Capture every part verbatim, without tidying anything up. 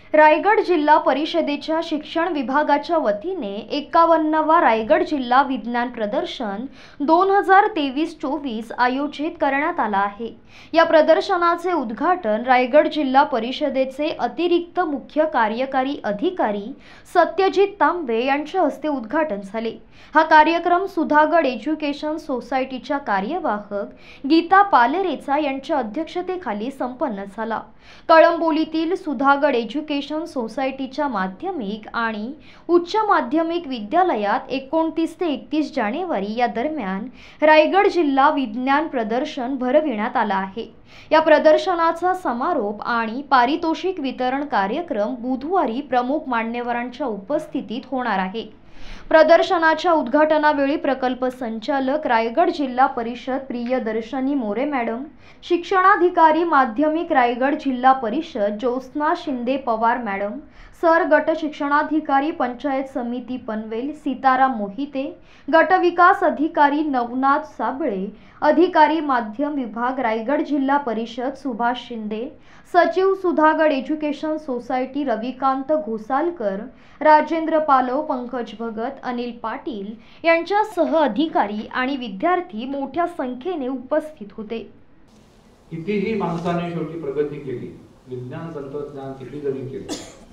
रायगड जिल्हा परिषदेच्या शिक्षण विभागाच्या वतीने एक्कावन्नावा रायगड जिल्हा विज्ञान प्रदर्शन दोन हजार तेवीस चोवीस आयोजित करण्यात आला आहे। या प्रदर्शनाचे उद्घाटन रायगड जिल्हा परिषदेचे अतिरिक्त मुख्य कार्यकारी अधिकारी सत्यजित तांबे यांच्या हस्ते उद्घाटन झाले। हा कार्यक्रम सुधागड एज्युकेशन सोसायटीच्या कार्यवाहक गीता पालरेचा यांच्या अध्यक्षतेखाली संपन्न झाला। कळंबोलीतील सुधागड एज्युकेशन सोसायटीच्या माध्यमिक आणि उच्च माध्यमिक विद्यालयात एकोणतीस ते एकतीस जानेवारी या दरम्यान रायगड जिल्हा विज्ञान प्रदर्शन भरविण्यात आला आहे। या प्रदर्शनाचा समारोप आणि पारितोषिक वितरण कार्यक्रम बुधवारी प्रमुख मान्यवरांच्या उपस्थितीत होणार आहे। प्रदर्शनाच्या उद्घाटनावेळी प्रकल्प संचालक रायगड जिल्हा परिषद प्रियदर्शनी मोरे मॅडम, शिक्षणाधिकारी माध्यमिक रायगड जिल्हा परिषद ज्योत्स्ना शिंदे पवार मॅडम, सर गट शिक्षणाधिकारी पंचायत समिती पनवेल सीताराम मोहिते, गट विकास अधिकारी नवनाथ साबळे, अधिकारी माध्यम विभाग रायगड जिल्हा परिषद सुभाष शिंदे, सचिव सुधागड एज्युकेशन सोसायटी रविकांत घोसालकर, राजेंद्र पालव, पंकज भगत, अनिल पाटील यांच्यासह अधिकारी आणि विद्यार्थी मोठ्या संख्येने उपस्थित होते। कितीही माणसाने शेवटी प्रगती केली, विज्ञान तंत्रज्ञान किती जरी केले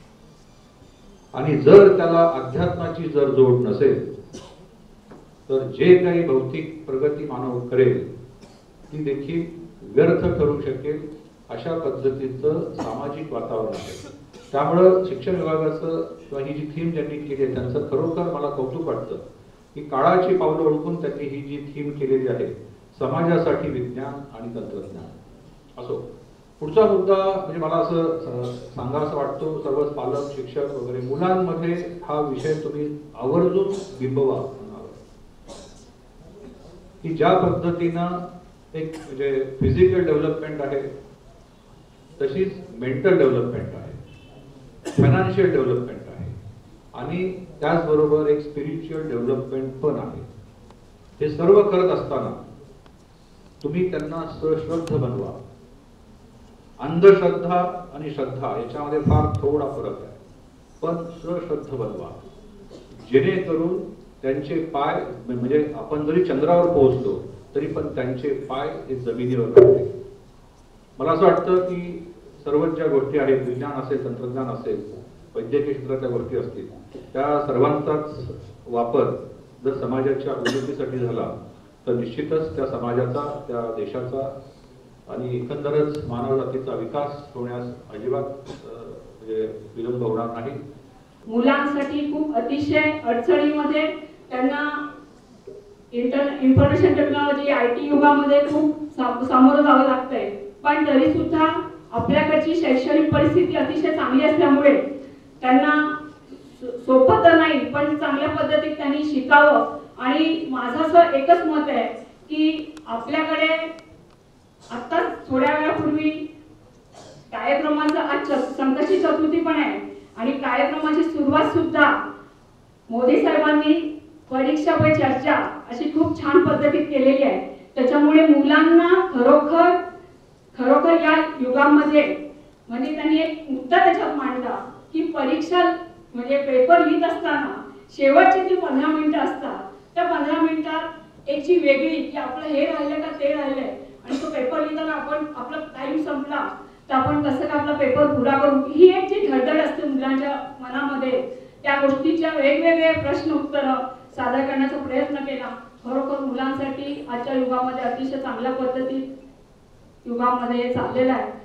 आणि जर त्याला अध्यात्माची जर जोड नसेल तर जे काही भौतिक प्रगती मानव करेल ती देखील व्यर्थ ठरू शकेल अशा पद्धतीचं सामाजिक वातावरण आहे। त्यामुळे शिक्षण विभागाचं किंवा ही जी थीम त्यांनी केली आहे त्यांचं खरोखर मला कौतुक वाटतं की काळाची पावलं ओळखून त्यांनी ही जी थीम केलेली आहे समाजासाठी विज्ञान आणि तंत्रज्ञान असो। पुढचा मुद्दा म्हणजे मला असं सांगावंसं वाटतो, सर्वच पालक शिक्षक वगैरे मुलांमध्ये हा विषय तुम्ही आवर्जून बिंबवा की ज्या पद्धतीनं एक म्हणजे फिजिकल डेव्हलपमेंट आहे तशीच मेंटल डेव्हलपमेंट आहे, फायनान्शियल डेव्हलपमेंट आहे आणि त्याचबरोबर एक स्पिरिच्युअल डेव्हलपमेंट पण आहे। हे सर्व करत असताना तुम्ही त्यांना सश्रद्ध बनवा। अंधश्रद्धा आणि श्रद्धा याच्यामध्ये फार थोडा फरक आहे, पण सश्रद्ध बनवा जेणेकरून त्यांचे पाय म्हणजे आपण जरी चंद्रावर पोहोचलो तरी पण त्यांचे पाय हे जमिनीवर राहतील। मला असं वाटतं की सर्वच ज्या गोष्टी आहेत, विज्ञान असेल, तंत्रज्ञान असेल, वैद्यकीय क्षेत्रातल्या गोष्टी असतील, त्या सर्वांचाच वापर जर समाजाच्या उन्नतीसाठी झाला तर निश्चितच त्या समाजाचा, त्या देशाचा आणि एकंदरच मानव जातीचा विकास होण्यास अजिबात म्हणजे विलंब होणार नाही। मुलांसाठी खूप अतिशय अडचणीमध्ये त्यांना इंटर इन्फॉर्मेशन टेक्नॉलॉजी आयटी युगामध्ये खूप सामोरं जावं लागतंय, पण तरी सुद्धा आपल्याकडची शैक्षणिक परिस्थिती अतिशय चांगली असल्यामुळे त्यांना सोपं तर नाही पण चांगल्या पद्धतीत त्यांनी शिकावं। आणि माझं असं एकच मत आहे की आपल्याकडे आता थोड्या वेळापूर्वी कार्यक्रमाचा आज संकष्टी चतुर्थी पण आहे आणि कार्यक्रमाची सुरुवात सुद्धा मोदी साहेबांनी परीक्षा पे चर्चा अशी खूप छान पद्धतीत केलेली आहे। त्याच्यामुळे मुलांना खरोखर खरोखर या युगामध्ये म्हणजे त्यांनी एक मुद्दा त्याच्यात मांडला की परीक्षा म्हणजे पेपर लिहित असताना शेवटची जी पंधरा मिनिटं असतात त्या पंधरा मिनिटात एक जी वेगळी की आपलं हे राहिलं का ते राहिलंय आणि तो पेपर लिहिताना आपण आपला टाइम संपला तर आपण कसं का आपला पेपर पुरा करू, ही एक जी धडधड असते मुलांच्या मनामध्ये, त्या गोष्टीच्या वेगवेगळे प्रश्न उत्तर सादर करण्याचा प्रयत्न केला। खरोखर मुलांसाठी आजच्या युगामध्ये अतिशय चांगल्या पद्धतीत युगामध्ये चाललेला आहे।